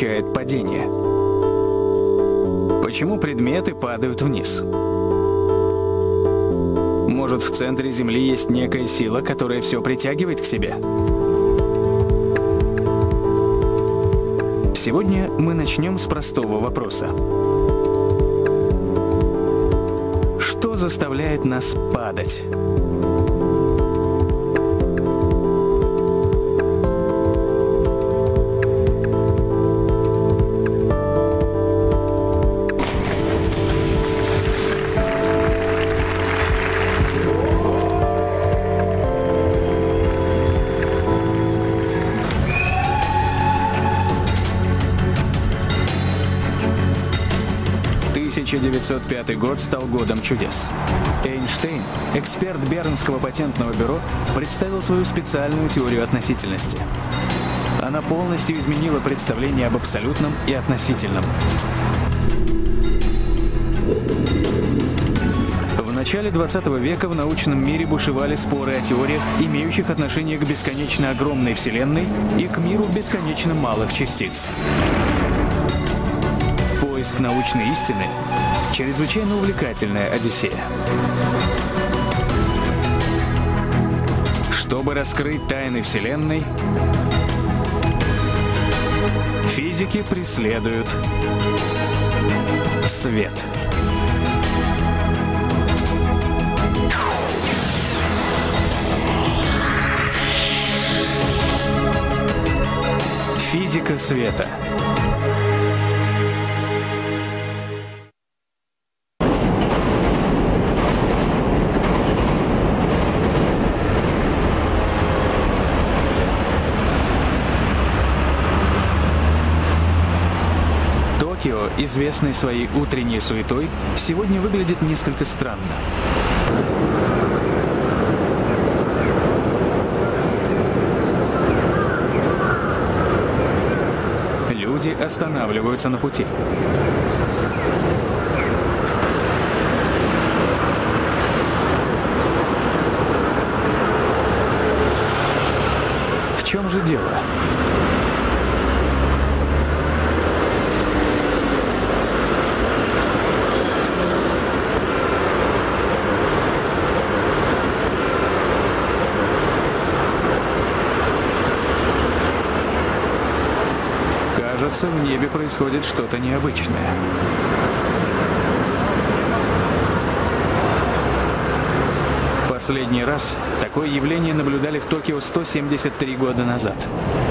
означает падение? Почему предметы падают вниз? Может, в центре Земли есть некая сила, которая все притягивает к себе? Сегодня мы начнем с простого вопроса. Что заставляет нас падать? – 1905 год стал годом чудес. Эйнштейн, эксперт Бернского патентного бюро, представил свою специальную теорию относительности. Она полностью изменила представление об абсолютном и относительном. В начале 20 века в научном мире бушевали споры о теориях, имеющих отношение к бесконечно огромной Вселенной и к миру бесконечно малых частиц. Поиск научной истины – чрезвычайно увлекательная одиссея. Чтобы раскрыть тайны Вселенной, физики преследуют свет. Физика света. Токио, известный своей утренней суетой, сегодня выглядит несколько странно. Люди останавливаются на пути. В чем же дело? Кажется, в небе происходит что-то необычное. Последний раз такое явление наблюдали в Токио 173 года назад.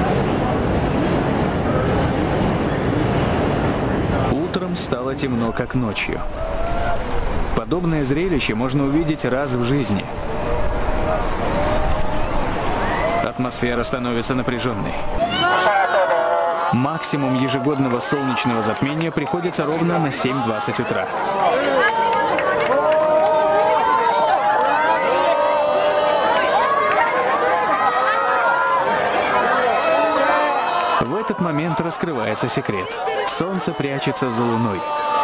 Утром стало темно, как ночью. Подобное зрелище можно увидеть раз в жизни. Атмосфера становится напряженной. Максимум ежегодного солнечного затмения приходится ровно на 7:20 утра. В этот момент раскрывается секрет. Солнце прячется за Луной.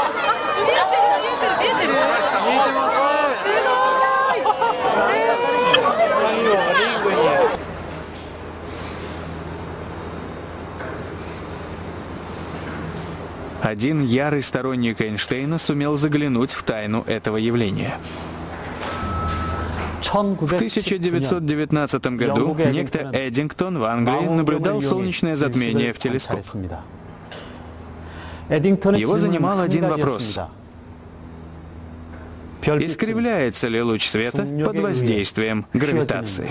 Один ярый сторонник Эйнштейна сумел заглянуть в тайну этого явления. В 1919 году некто Эддингтон в Англии наблюдал солнечное затмение в телескоп. Его занимал один вопрос. Искривляется ли луч света под воздействием гравитации?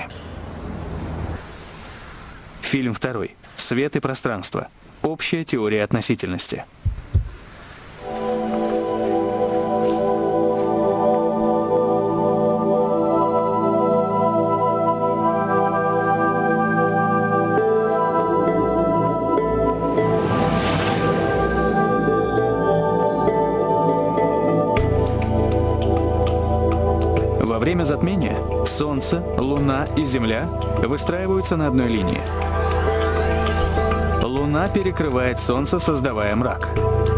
Фильм второй. Свет и пространство. Общая теория относительности. Во время затмения Солнце, Луна и Земля выстраиваются на одной линии. Луна перекрывает Солнце, создавая мрак.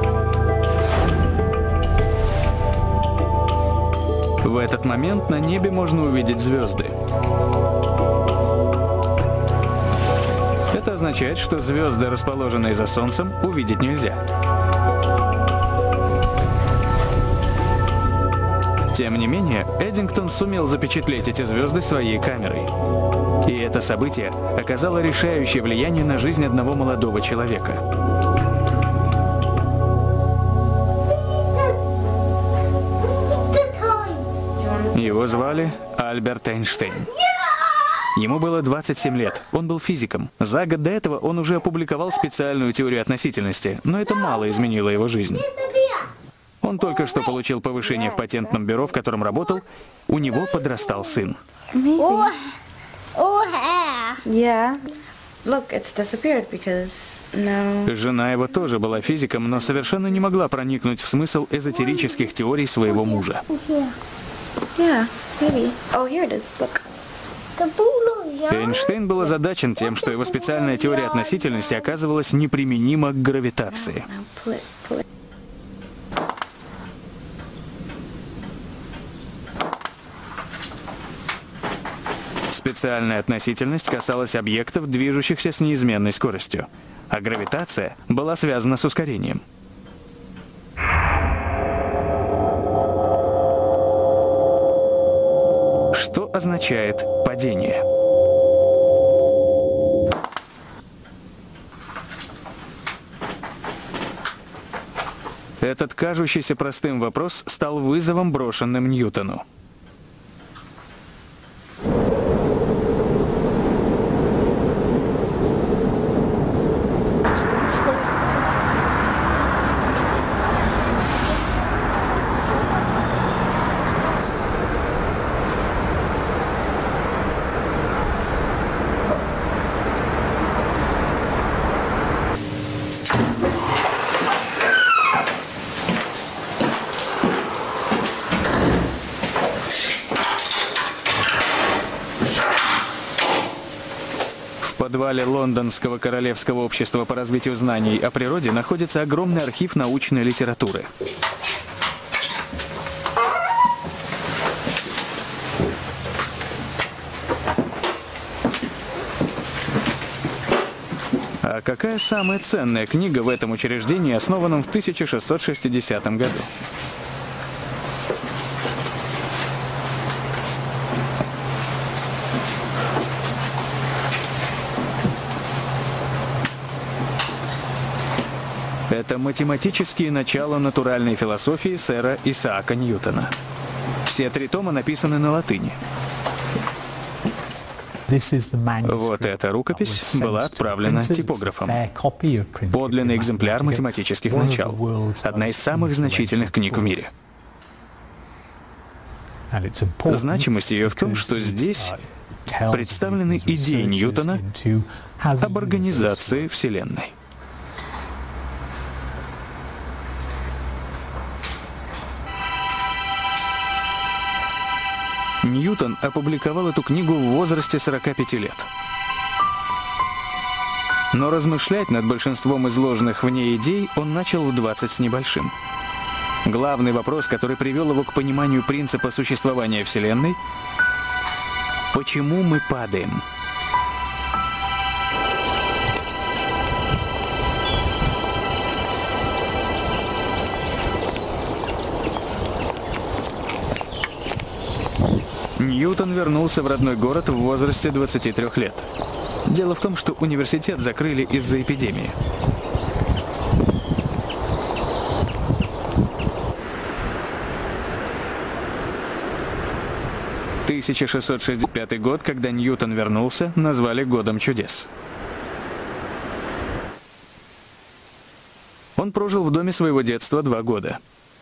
В этот момент на небе можно увидеть звезды. Это Это означает, что звезды, расположенные за Солнцем, увидеть нельзя. Тем не менее, Эддингтон сумел запечатлеть эти звезды своей камерой. И это событие оказало решающее влияние на жизнь одного молодого человека. Его звали Альберт Эйнштейн. Ему было 27 лет, он был физиком. За год до этого он уже опубликовал специальную теорию относительности, но это мало изменило его жизнь. Он только что получил повышение в патентном бюро, в котором работал. У него подрастал сын. Жена его тоже была физиком, но совершенно не могла проникнуть в смысл эзотерических теорий своего мужа. Эйнштейн был озадачен тем, что его специальная теория относительности оказывалась неприменима к гравитации. Специальная относительность касалась объектов, движущихся с неизменной скоростью, а гравитация была связана с ускорением. Что означает падение? Этот кажущийся простым вопрос стал вызовом, брошенным Ньютону. В подвале Лондонского королевского общества по развитию знаний о природе находится огромный архив научной литературы. А какая самая ценная книга в этом учреждении, основанном в 1660 году? Это математические начала натуральной философии сэра Исаака Ньютона. Все 3 тома написаны на латыни. Вот эта рукопись была отправлена типографом. Подлинный экземпляр математических начал. Одна из самых значительных книг в мире. Значимость ее в том, что здесь представлены идеи Ньютона об организации Вселенной. Ньютон опубликовал эту книгу в возрасте 45 лет. Но размышлять над большинством изложенных в ней идей он начал в 20 с небольшим. Главный вопрос, который привел его к пониманию принципа существования Вселенной – почему мы падаем? Ньютон вернулся в родной город в возрасте 23 лет. Дело в том, что университет закрыли из-за эпидемии. — 1665 год, когда Ньютон вернулся, назвали годом чудес. Он прожил в доме своего детства 2 года.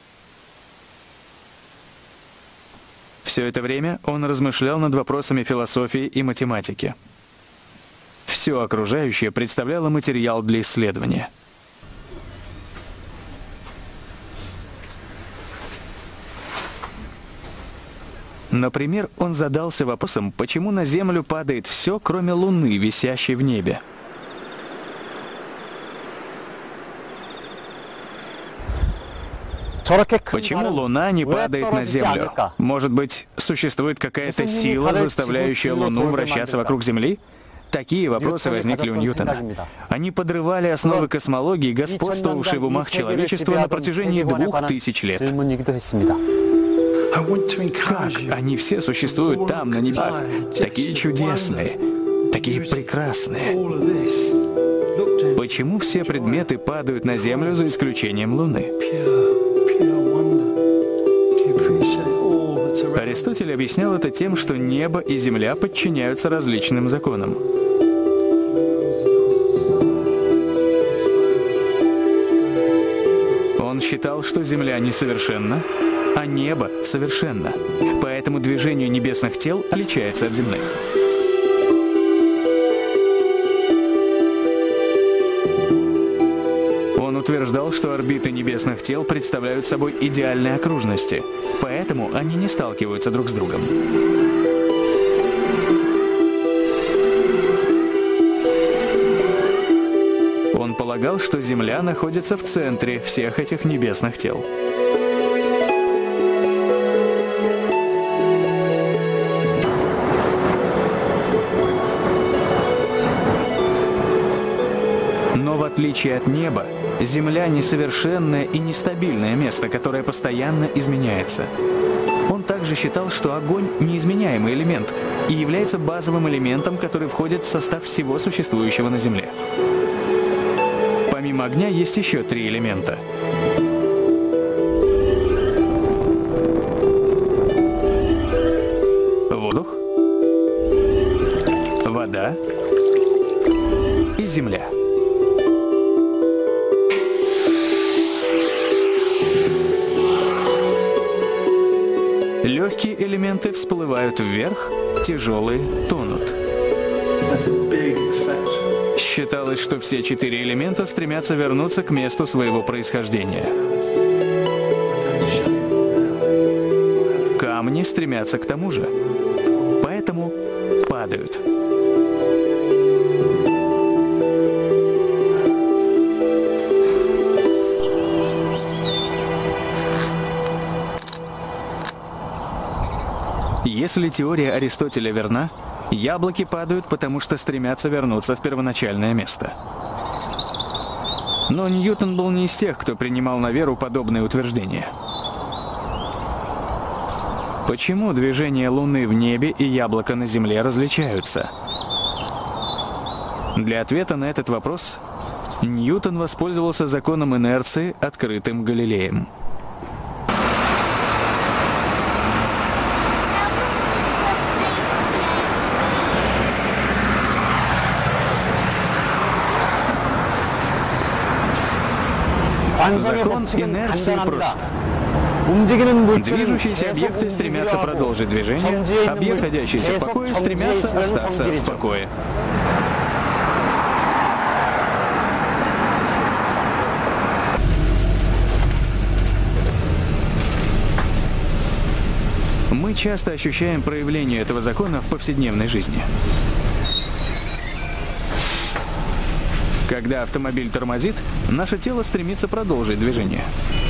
Все это время он размышлял над вопросами философии и математики. Все окружающее представляло материал для исследования. Например, он задался вопросом, почему на Землю падает все, кроме Луны, висящей в небе. Почему Луна не падает на Землю? Может быть, существует какая-то сила, заставляющая Луну вращаться вокруг Земли? Такие вопросы возникли у Ньютона. Они подрывали основы космологии, господствовавшей в умах человечества на протяжении 2000 лет. Как они все существуют там, на небесах, такие чудесные, такие прекрасные? Почему все предметы падают на Землю за исключением Луны? Аристотель объяснял это тем, что небо и Земля подчиняются различным законам. Он считал, что Земля несовершенна, а небо совершенно. Поэтому движение небесных тел отличается от земных. Он утверждал, что орбиты небесных тел представляют собой идеальные окружности, поэтому они не сталкиваются друг с другом. Он полагал, что Земля находится в центре всех этих небесных тел. Но в отличие от неба, Земля несовершенное и нестабильное место, которое постоянно изменяется. Он также считал, что огонь – неизменяемый элемент и является базовым элементом, который входит в состав всего существующего на Земле. Помимо огня есть еще 3 элемента. Воздух, вода и земля. Легкие элементы всплывают вверх, тяжелые тонут. Считалось, что все 4 элемента стремятся вернуться к месту своего происхождения. Камни стремятся к тому же, поэтому падают. Если теория Аристотеля верна, яблоки падают, потому что стремятся вернуться в первоначальное место. Но Ньютон был не из тех, кто принимал на веру подобные утверждения. Почему движение Луны в небе и яблока на Земле различаются? Для ответа на этот вопрос Ньютон воспользовался законом инерции, открытым Галилеем. Закон инерции прост. Движущиеся объекты стремятся продолжить движение, объекты, находящиеся в покое, стремятся остаться в покое. Мы часто ощущаем проявление этого закона в повседневной жизни. Когда автомобиль тормозит, наше тело стремится продолжить движение.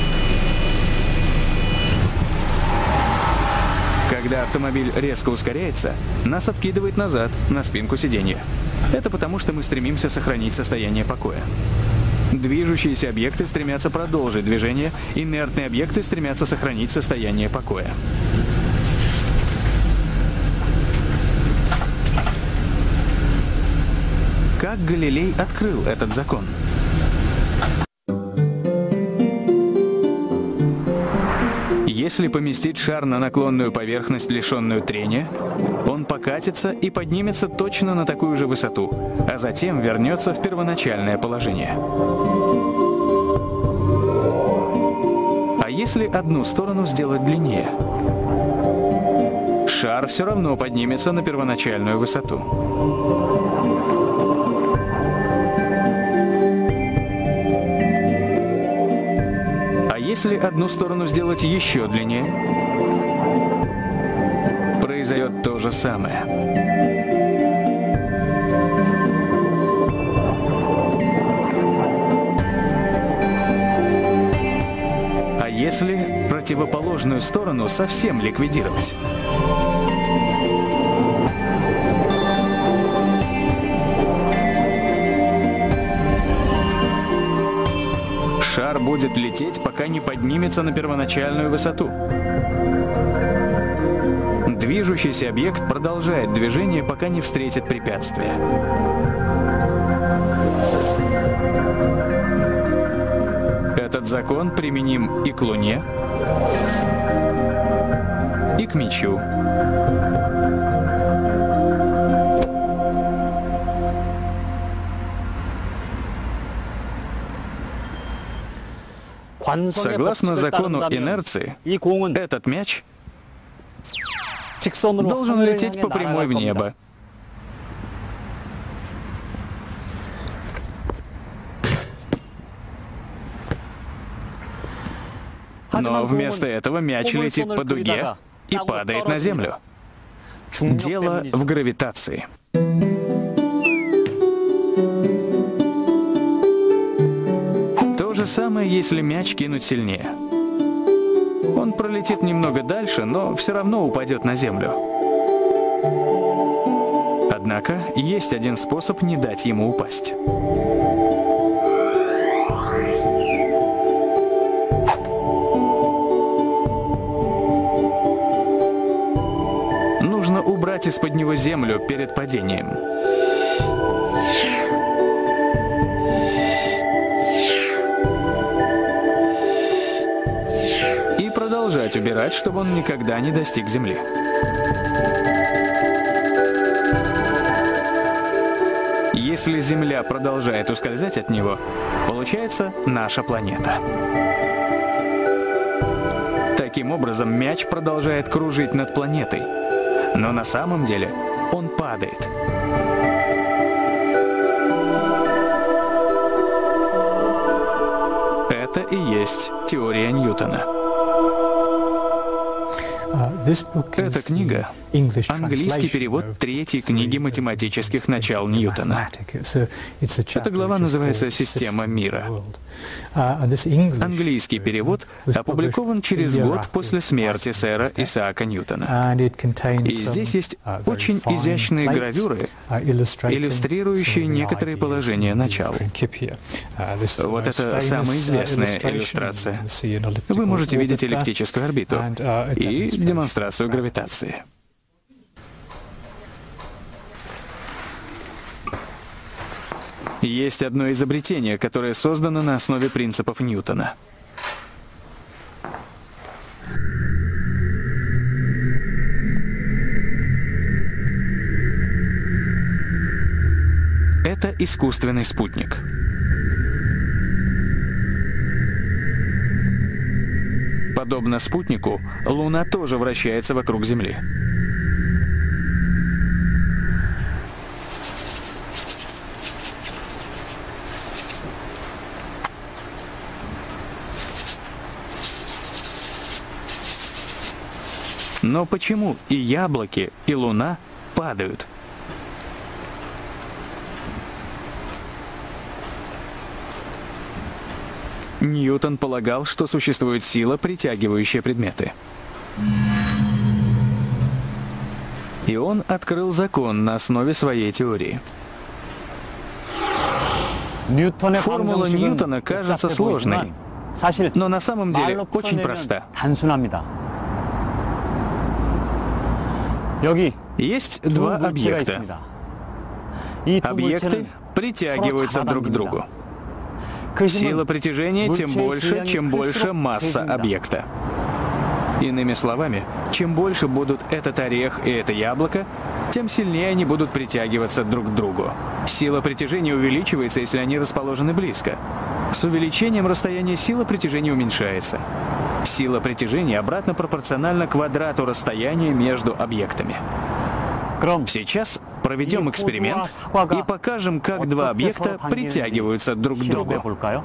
Когда автомобиль резко ускоряется, нас откидывает назад, на спинку сиденья. Это потому, что мы стремимся сохранить состояние покоя. Движущиеся объекты стремятся продолжить движение, инертные объекты стремятся сохранить состояние покоя. Как Галилей открыл этот закон? Если поместить шар на наклонную поверхность, лишенную трения, он покатится и поднимется точно на такую же высоту, а затем вернется в первоначальное положение. А если одну сторону сделать длиннее? Шар все равно поднимется на первоначальную высоту. Если одну сторону сделать еще длиннее, произойдет то же самое. А если противоположную сторону совсем ликвидировать? шар будет лететь, пока не поднимется на первоначальную высоту. Движущийся объект продолжает движение, пока не встретит препятствия. Этот закон применим и к Луне, и к мячу. Согласно закону инерции, этот мяч должен лететь по прямой в небо. Но вместо этого мяч летит по дуге и падает на землю. Дело в гравитации. То же самое, если мяч кинуть сильнее. Он пролетит немного дальше, но все равно упадет на землю. Однако есть один способ не дать ему упасть. Нужно убрать из-под него землю перед падением. И продолжать убирать, чтобы он никогда не достиг земли. Если Земля продолжает ускользать от него, получается наша планета. Таким образом, мяч продолжает кружить над планетой, но на самом деле он падает. Это и есть теория Ньютона. Эта книга — английский перевод третьей книги математических начал Ньютона. Эта глава называется «Система мира». Английский перевод опубликован через год после смерти сэра Исаака Ньютона. И здесь есть очень изящные гравюры, иллюстрирующие некоторые положения начала. Вот это самая известная иллюстрация. Вы можете видеть эллиптическую орбиту и демонстрацию гравитации. Есть одно изобретение, которое создано на основе принципов Ньютона. Это искусственный спутник. Подобно спутнику, Луна тоже вращается вокруг Земли. Но почему и яблоки, и Луна падают? Ньютон полагал, что существует сила, притягивающая предметы. И он открыл закон на основе своей теории. Формула Ньютона кажется сложной, но на самом деле очень проста. Есть два объекта. Объекты притягиваются друг к другу. Сила притяжения тем больше, чем больше масса объекта. Иными словами, чем больше будут этот орех и это яблоко, тем сильнее они будут притягиваться друг к другу. Сила притяжения увеличивается, если они расположены близко. С увеличением расстояния сила притяжения уменьшается. Сила притяжения обратно пропорциональна квадрату расстояния между объектами. Сейчас проведем эксперимент и покажем, как два объекта притягиваются друг к другу.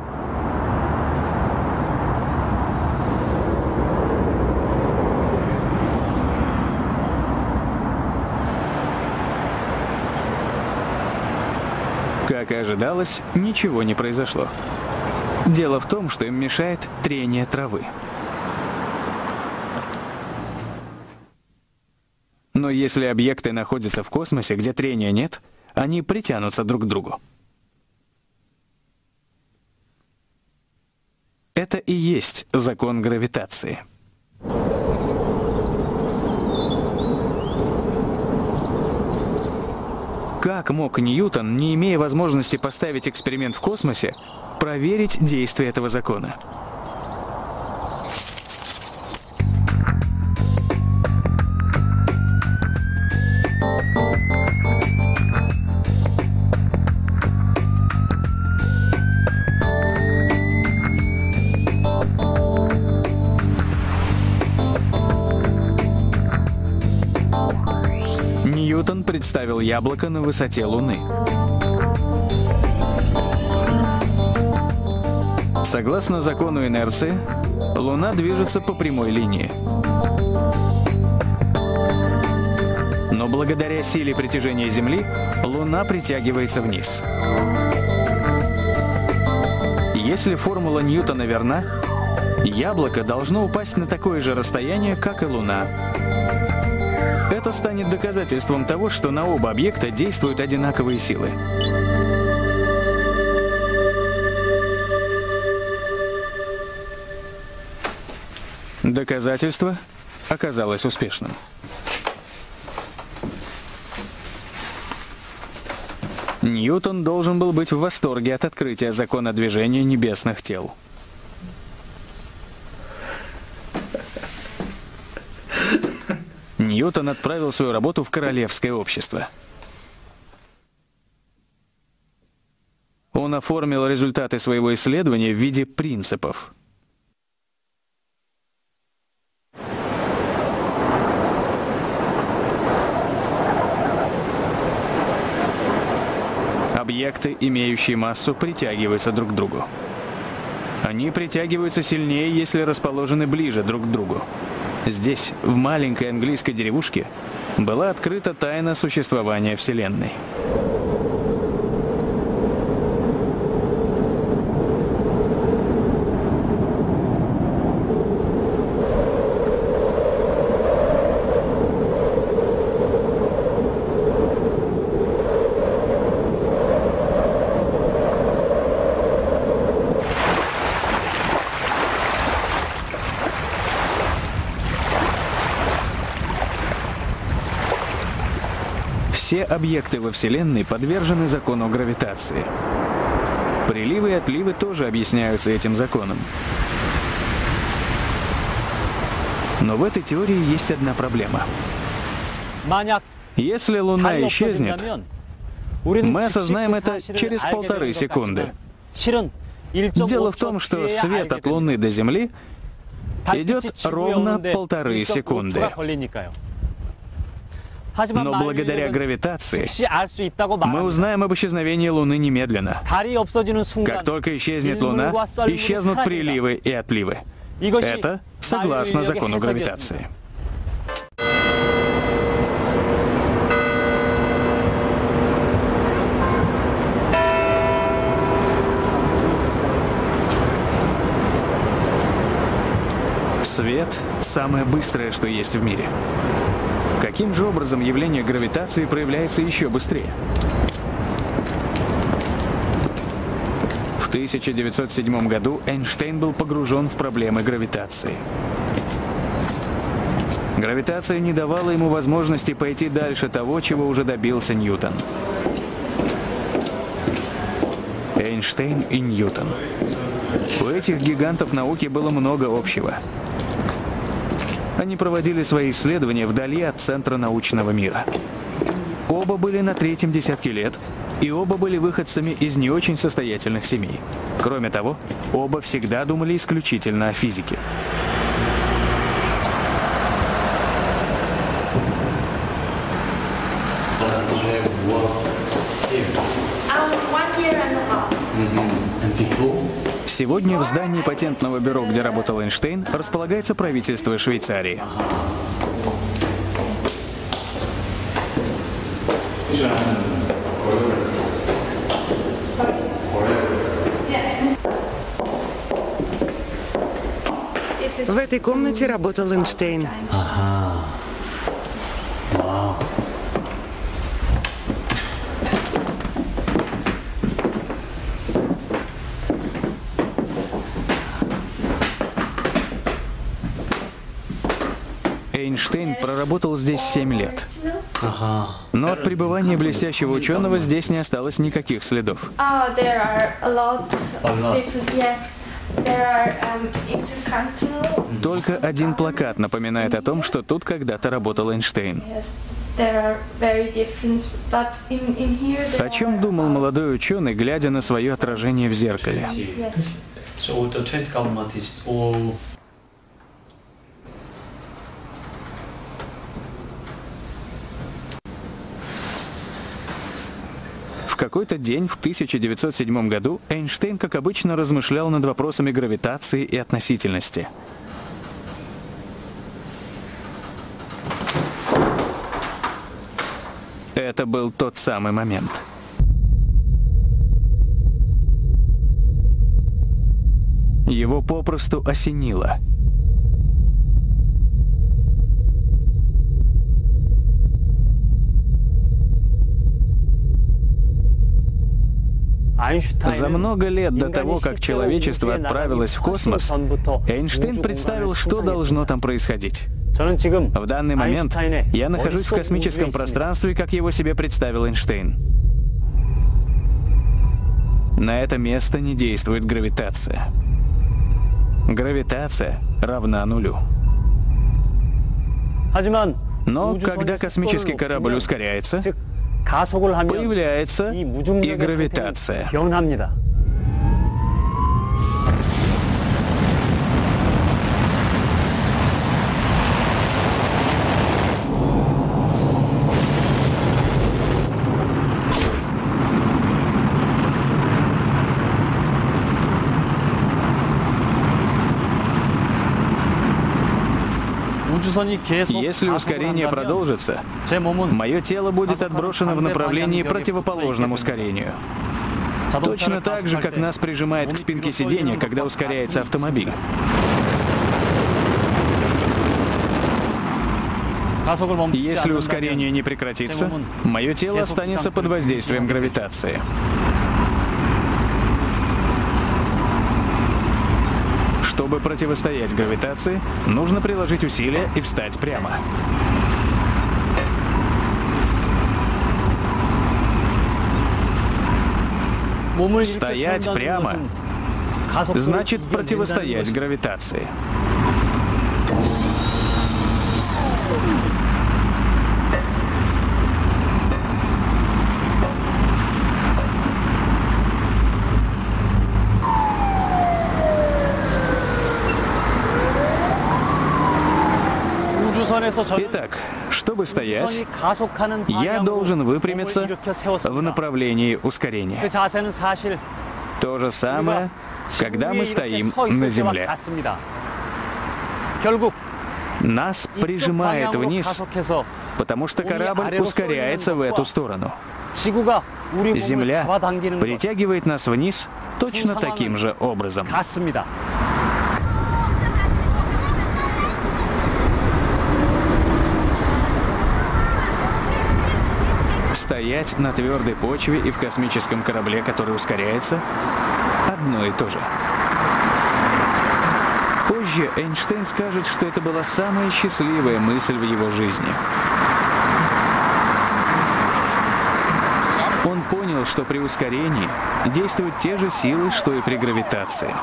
Как и ожидалось, ничего не произошло. Дело в том, что им мешает трение травы. Но если объекты находятся в космосе, где трения нет, они притянутся друг к другу. это и есть закон гравитации. Как мог Ньютон, не имея возможности поставить эксперимент в космосе, проверить действие этого закона? Ньютон представил яблоко на высоте Луны. Согласно закону инерции, Луна движется по прямой линии. Но благодаря силе притяжения Земли Луна притягивается вниз. Если формула Ньютона верна, яблоко должно упасть на такое же расстояние, как и Луна. Это станет доказательством того, что на оба объекта действуют одинаковые силы. Доказательство оказалось успешным. Ньютон должен был быть в восторге от открытия закона движения небесных тел. Ньютон отправил свою работу в Королевское общество. Он оформил результаты своего исследования в виде принципов. Объекты, имеющие массу, притягиваются друг к другу. Они притягиваются сильнее, если расположены ближе друг к другу. Здесь, в маленькой английской деревушке, была открыта тайна существования Вселенной. Все объекты во Вселенной подвержены закону гравитации. Приливы и отливы тоже объясняются этим законом. Но в этой теории есть одна проблема. Если Луна исчезнет, мы осознаем это через 1,5 секунды. Дело в том, что свет от Луны до Земли идет ровно 1,5 секунды. Но благодаря гравитации мы узнаем об исчезновении Луны немедленно. Как только исчезнет Луна, исчезнут приливы и отливы. Это согласно закону гравитации. Свет — самое быстрое, что есть в мире. Каким же образом явление гравитации проявляется еще быстрее? В 1907 году Эйнштейн был погружен в проблемы гравитации. Гравитация не давала ему возможности пойти дальше того, чего уже добился Ньютон. Эйнштейн и Ньютон. У этих гигантов науки было много общего. Они проводили свои исследования вдали от центра научного мира. Оба были на 3-м десятке лет, и оба были выходцами из не очень состоятельных семей. Кроме того, оба всегда думали исключительно о физике. Сегодня в здании патентного бюро, где работал Эйнштейн, располагается правительство Швейцарии. В этой комнате работал Эйнштейн. Ага. Вау. Эйнштейн проработал здесь 7 лет. Но от пребывания блестящего ученого здесь не осталось никаких следов. Только один плакат напоминает о том, что тут когда-то работал Эйнштейн. О чем думал молодой ученый, глядя на свое отражение в зеркале? В какой-то день в 1907 году Эйнштейн, как обычно, размышлял над вопросами гравитации и относительности. Это был тот самый момент. Его попросту осенило. За много лет до того, как человечество отправилось в космос, Эйнштейн представил, что должно там происходить. В данный момент я нахожусь в космическом пространстве, как его себе представил Эйнштейн. На это место не действует гравитация. Гравитация равна нулю. Но когда космический корабль ускоряется, появляется и гравитация. Если ускорение продолжится, мое тело будет отброшено в направлении противоположном ускорению. Точно так же, как нас прижимает к спинке сиденья, когда ускоряется автомобиль. Если ускорение не прекратится, мое тело останется под воздействием гравитации. Чтобы противостоять гравитации, нужно приложить усилия и встать прямо. Стоять прямо значит противостоять гравитации. Итак, чтобы стоять, я должен выпрямиться в направлении ускорения. То же самое, когда мы стоим на земле. Нас прижимает вниз, потому что корабль ускоряется в эту сторону. Земля притягивает нас вниз точно таким же образом. Стоять на твердой почве и в космическом корабле, который ускоряется, одно и то же. Позже Эйнштейн скажет, что это была самая счастливая мысль в его жизни. Он понял, что при ускорении действуют те же силы, что и при гравитации.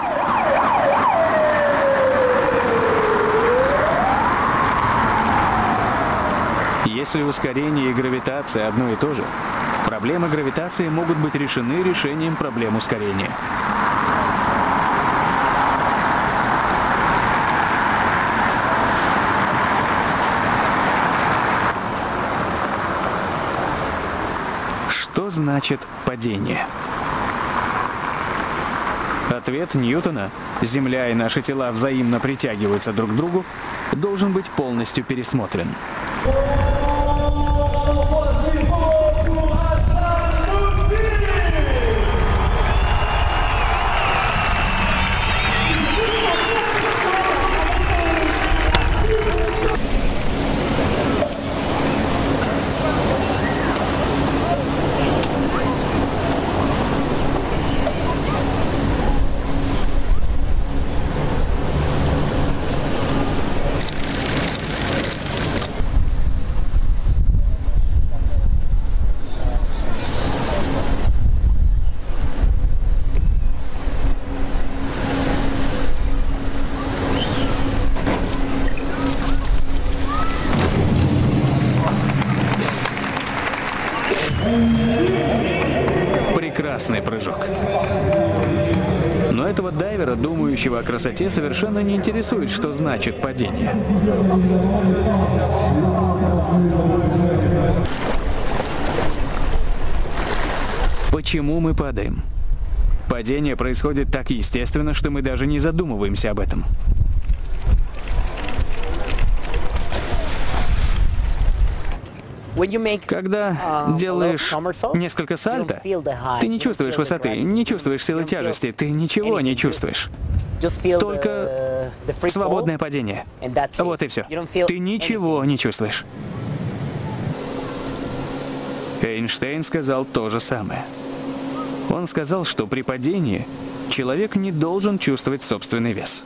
Если ускорение и гравитация одно и то же, проблемы гравитации могут быть решены решением проблем ускорения. Что значит падение? Ответ Ньютона «Земля и наши тела взаимно притягиваются друг к другу» должен быть полностью пересмотрен. опасный прыжок. Но этого дайвера, думающего о красоте, совершенно не интересует, что значит падение. Почему мы падаем? Падение происходит так естественно, что мы даже не задумываемся об этом. Когда делаешь несколько сальто, ты не чувствуешь высоты, не чувствуешь силы тяжести, ты ничего не чувствуешь. Только свободное падение. Вот и все. Ты ничего не чувствуешь. Эйнштейн сказал то же самое. Он сказал, что при падении человек не должен чувствовать собственный вес.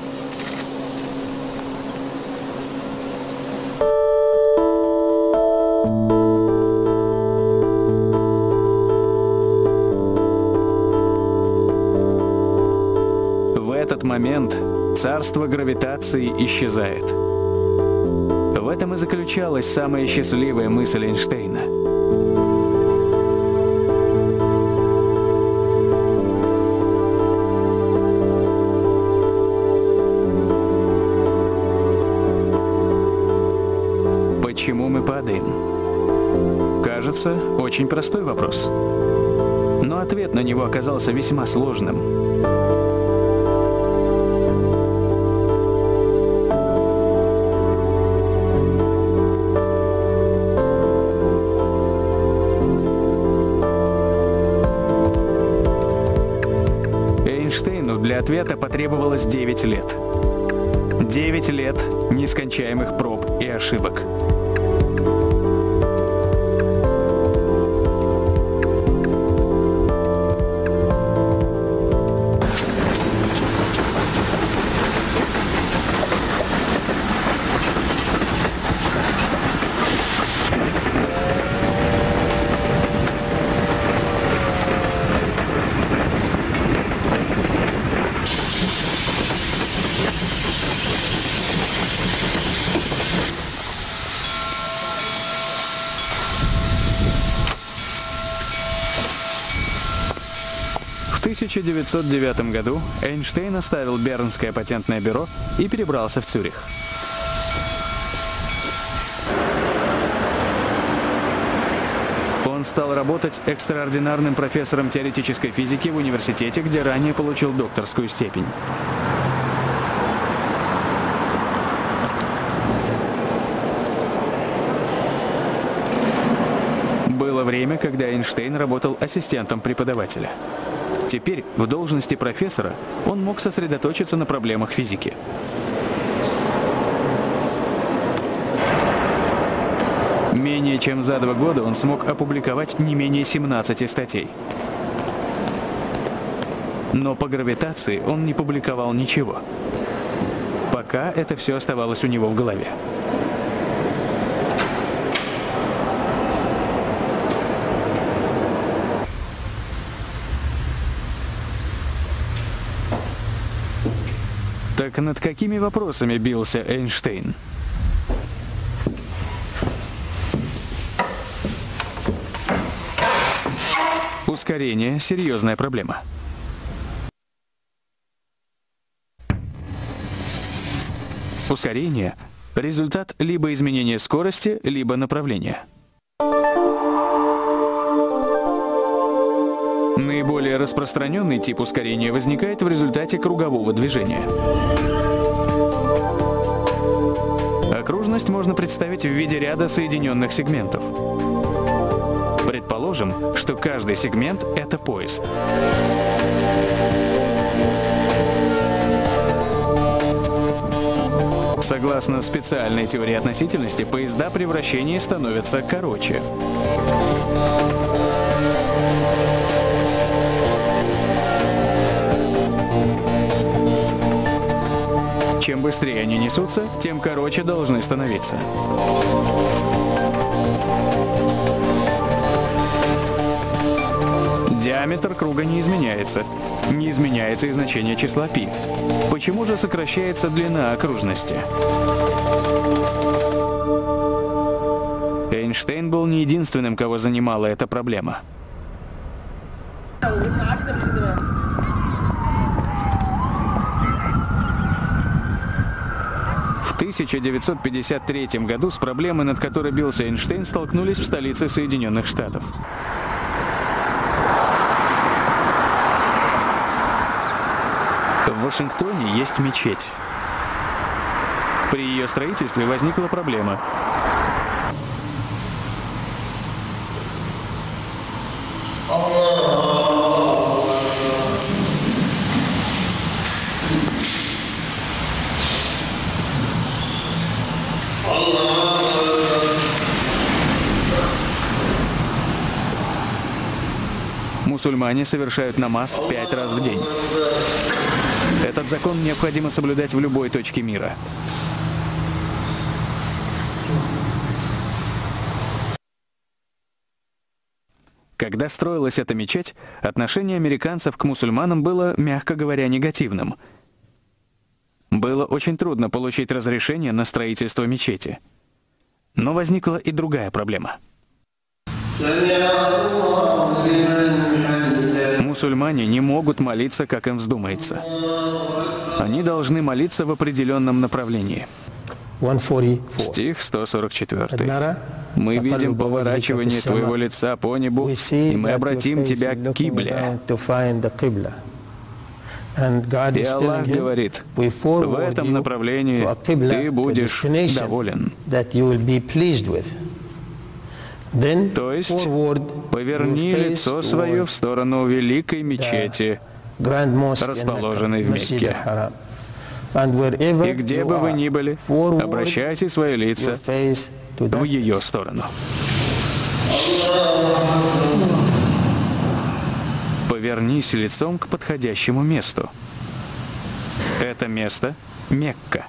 В этот момент царство гравитации исчезает. В этом и заключалась самая счастливая мысль Эйнштейна. Почему мы падаем? Кажется, очень простой вопрос. Но ответ на него оказался весьма сложным. Эйнштейну для ответа потребовалось 9 лет. 9 лет нескончаемых проб и ошибок. В 1909 году Эйнштейн оставил Бернское патентное бюро и перебрался в Цюрих. Он стал работать экстраординарным профессором теоретической физики в университете, где ранее получил докторскую степень. Было время, когда Эйнштейн работал ассистентом преподавателя. Теперь, в должности профессора, он мог сосредоточиться на проблемах физики. Менее чем за 2 года он смог опубликовать не менее 17 статей. Но по гравитации он не публиковал ничего. Пока это все оставалось у него в голове. Так над какими вопросами бился Эйнштейн? Ускорение – серьезная проблема. Ускорение – результат либо изменения скорости, либо направления. Наиболее распространенный тип ускорения возникает в результате кругового движения. Окружность можно представить в виде ряда соединенных сегментов. Предположим, что каждый сегмент — это поезд. Согласно специальной теории относительности, поезда при вращении становятся короче. Чем быстрее они несутся, тем короче должны становиться. Диаметр круга не изменяется. Не изменяется и значение числа π. Почему же сокращается длина окружности? Эйнштейн был не единственным, кого занимала эта проблема. 1953 году с проблемой, над которой бился Эйнштейн, столкнулись в столице Соединенных Штатов. В Вашингтоне есть мечеть. При ее строительстве возникла проблема. Мусульмане совершают намаз 5 раз в день. Этот закон необходимо соблюдать в любой точке мира. Когда строилась эта мечеть, отношение американцев к мусульманам было, мягко говоря, негативным. Было очень трудно получить разрешение на строительство мечети. Но возникла и другая проблема. Мусульмане не могут молиться, как им вздумается. Они должны молиться в определенном направлении. Стих 144. «Мы видим поворачивание твоего лица по небу, и мы обратим тебя к кибле». И Аллах говорит, в этом направлении ты будешь доволен. То есть, поверни лицо свое в сторону великой мечети, расположенной в Мекке. И где бы вы ни были, обращайте свои лица в ее сторону. Повернись лицом к подходящему месту. Это место — Мекка.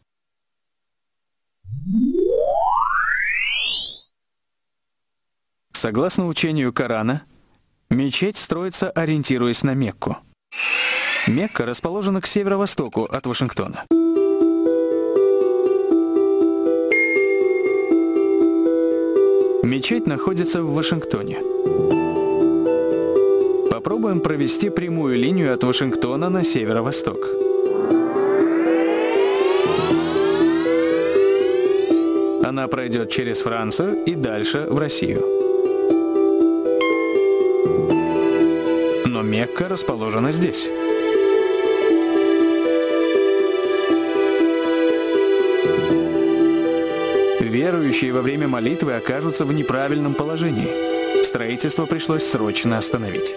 Согласно учению Корана, мечеть строится, ориентируясь на Мекку. Мекка расположена к северо-востоку от Вашингтона. Мечеть находится в Вашингтоне. Попробуем провести прямую линию от Вашингтона на северо-восток. Она пройдет через Францию и дальше в Россию. Но Мекка расположена здесь. Верующие во время молитвы окажутся в неправильном положении. Строительство пришлось срочно остановить.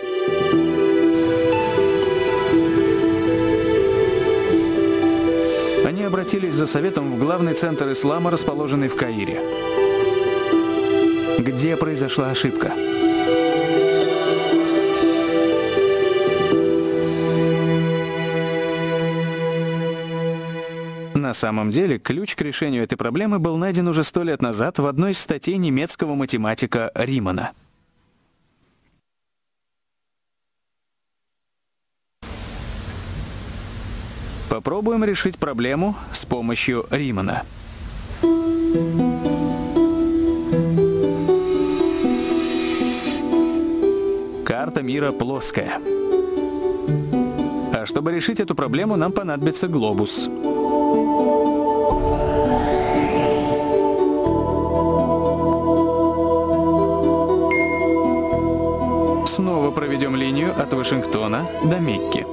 Они обратились за советом в главный центр ислама, расположенный в Каире. Где произошла ошибка? На самом деле, ключ к решению этой проблемы был найден уже 100 лет назад в одной из статей немецкого математика Римана. Попробуем решить проблему с помощью Римана. Карта мира плоская. А чтобы решить эту проблему, нам понадобится глобус. Снова проведем линию от Вашингтона до Мекки.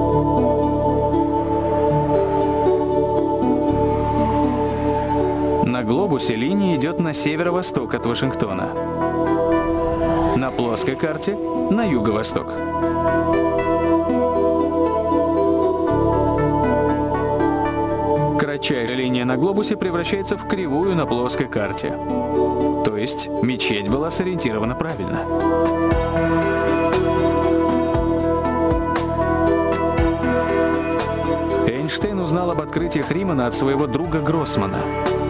На глобусе линия идет на северо-восток от Вашингтона. На плоской карте — на юго-восток. Кратчайшая линия на глобусе превращается в кривую на плоской карте. То есть мечеть была сориентирована правильно. Эйнштейн узнал об открытиях Римана от своего друга Гроссмана.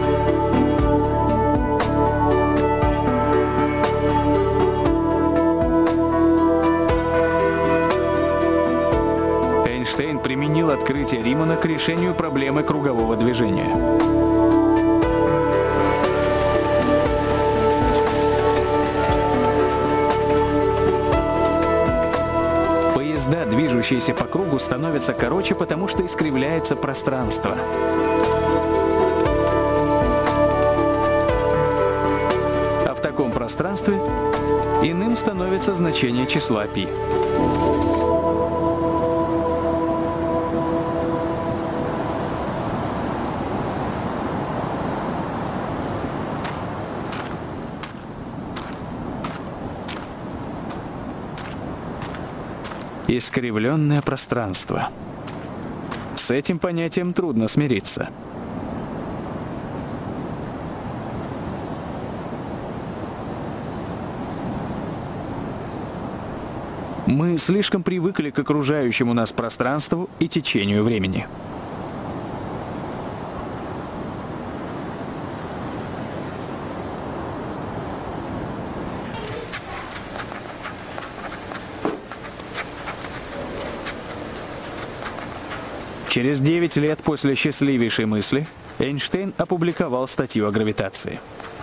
Эйнштейн применил открытие Римана к решению проблемы кругового движения. Поезда, движущиеся по кругу, становятся короче, потому что искривляется пространство. любом пространстве, иным становится значение числа π. Искривленное пространство. С этим понятием трудно смириться. Мы слишком привыкли к окружающему нас пространству и течению времени. Через 9 лет после счастливейшей мысли Эйнштейн опубликовал статью о гравитации.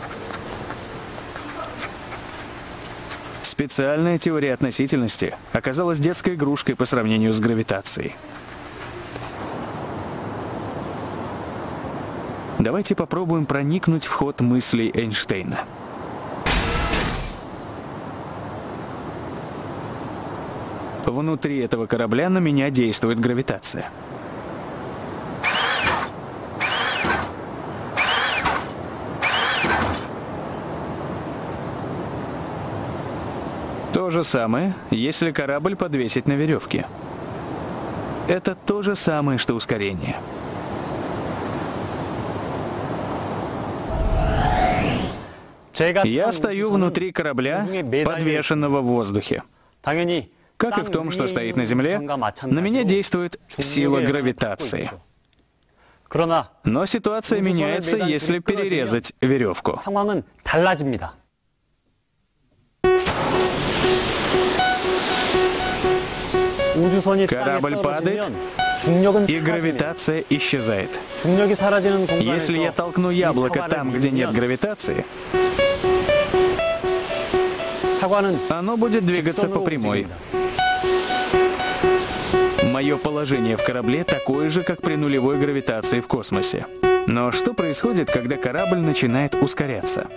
Специальная теория относительности оказалась детской игрушкой по сравнению с гравитацией. Давайте попробуем проникнуть в ход мыслей Эйнштейна. Внутри этого корабля на меня действует гравитация. То же самое, если корабль подвесить на веревке. Это то же самое, что ускорение. Я стою внутри корабля, подвешенного в воздухе. Как и в том, что стоит на Земле, на меня действует сила гравитации. Но ситуация меняется, если перерезать веревку. Корабль падает, и гравитация исчезает. Если я толкну яблоко там, где нет гравитации, оно будет двигаться по прямой. Мое положение в корабле такое же, как при нулевой гравитации в космосе. Но что происходит, когда корабль начинает ускоряться?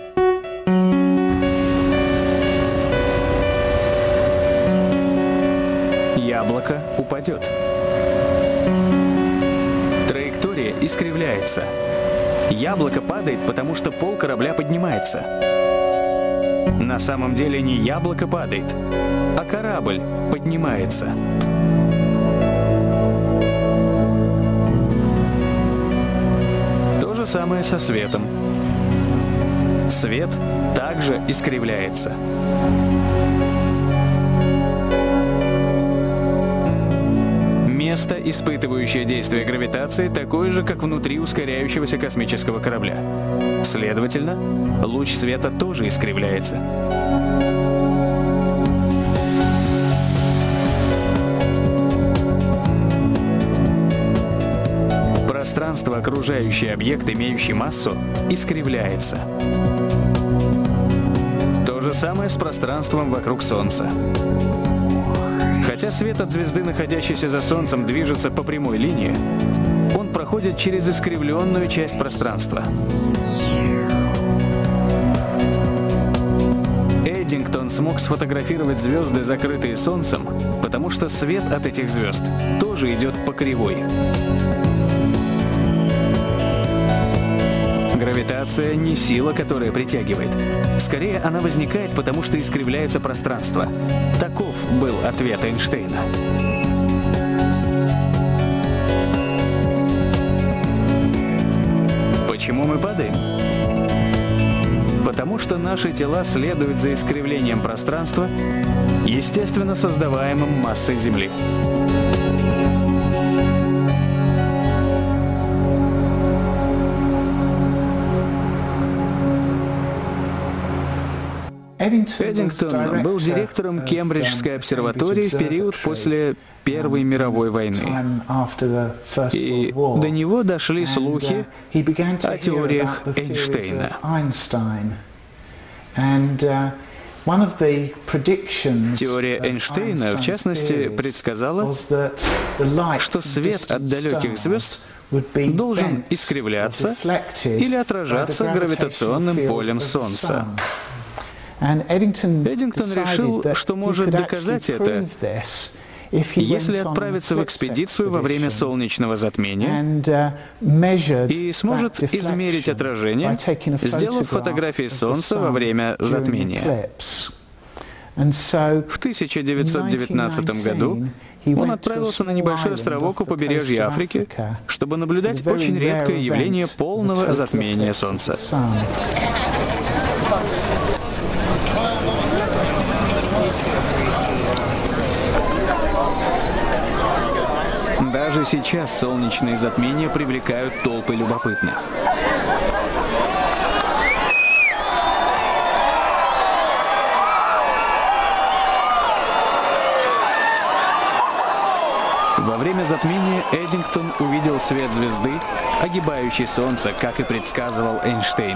Яблоко упадет. Траектория искривляется. Яблоко падает, потому что пол корабля поднимается. На самом деле не яблоко падает, а корабль поднимается. То же самое со светом. Свет также искривляется. Место, испытывающее действие гравитации, такое же, как внутри ускоряющегося космического корабля. Следовательно, луч света тоже искривляется. Пространство, окружающее объект, имеющий массу, искривляется. То же самое с пространством вокруг Солнца. Хотя свет от звезды, находящейся за Солнцем, движется по прямой линии, он проходит через искривленную часть пространства. Эддингтон смог сфотографировать звезды, закрытые Солнцем, потому что свет от этих звезд тоже идет по кривой. Гравитация не сила, которая притягивает. Скорее, она возникает, потому что искривляется пространство. Таков был ответ Эйнштейна. Почему мы падаем? Потому что наши тела следуют за искривлением пространства, естественно создаваемым массой Земли. Эддингтон был директором Кембриджской обсерватории в период после Первой мировой войны. И до него дошли слухи о теориях Эйнштейна. Теория Эйнштейна, в частности, предсказала, что свет от далеких звезд должен искривляться или отражаться гравитационным полем Солнца. Эдингтон решил, что может доказать это, если отправиться в экспедицию во время солнечного затмения и сможет измерить отражение, сделав фотографии Солнца во время затмения. В 1919 году он отправился на небольшой островок у побережья Африки, чтобы наблюдать очень редкое явление полного затмения Солнца. Даже сейчас солнечные затмения привлекают толпы любопытных. Во время затмения Эдингтон увидел свет звезды, огибающей Солнце, как и предсказывал Эйнштейн.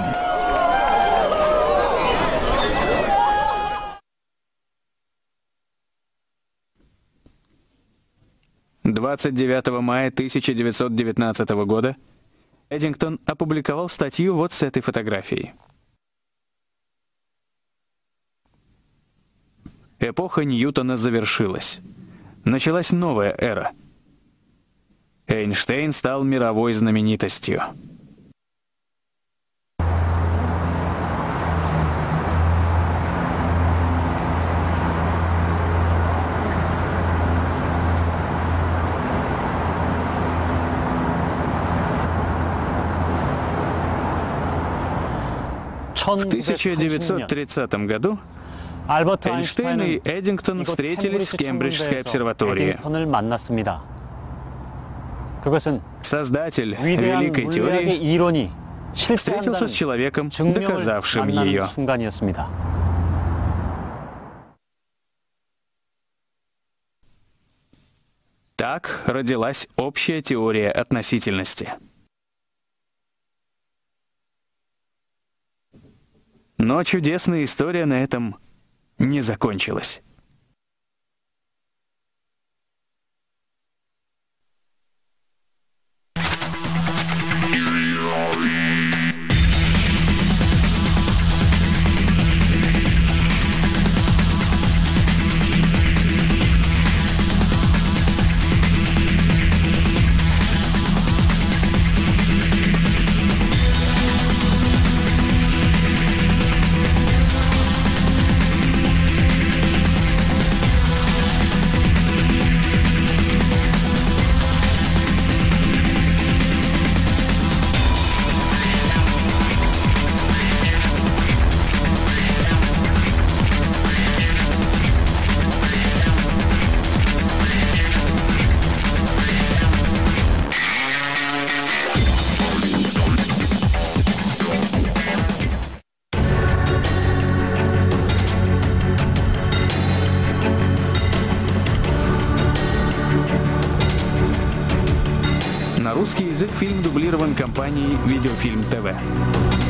«29 мая 1919 года Эдингтон опубликовал статью вот с этой фотографией. Эпоха Ньютона завершилась. Началась новая эра. Эйнштейн стал мировой знаменитостью. В 1930 году Эйнштейн и Эдингтон встретились в Кембриджской обсерватории. Создатель великой теории встретился с человеком, доказавшим ее. Так родилась общая теория относительности. Но чудесная история на этом не закончилась. На русский язык фильм дублирован компанией «Видеофильм ТВ».